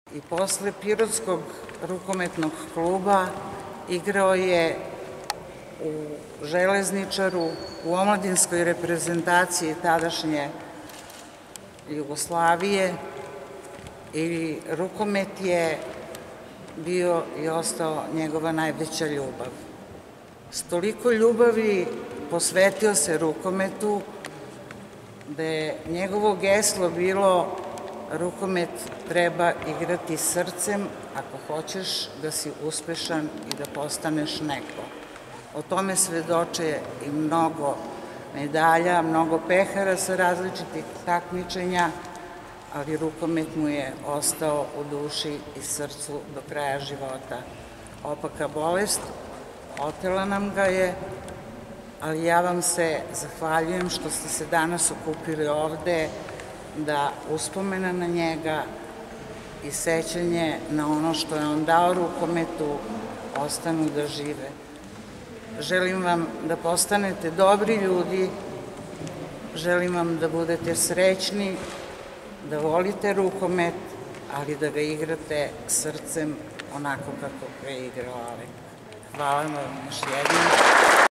I posle Pirotskog rukometnog kluba igrao je u Železničaru, u omladinskoj reprezentaciji tadašnje Jugoslavije i rukomet je bio i ostao njegova najveća ljubav. S toliko ljubavi posvetio se rukometu da je njegovo geslo bilo: rukomet treba igrati srcem ako hoćeš da si uspešan i da postaneš neko. O tome svedoče i mnogo medalja, mnogo pehara sa različitih takmičenja, ali rukomet mu je ostao u duši i srcu do kraja života. Opaka bolest otela nam ga je, ali ja vam se zahvaljujem što ste se danas okupili ovde da uspomena na njega i sećanje na ono što je on dao rukometu ostanu da žive. Želim vam da postanete dobri ljudi, želim vam da budete srećni, da volite rukomet, ali da ga igrate srcem onako kako ga je igrao Alek. Hvala vam još jednom.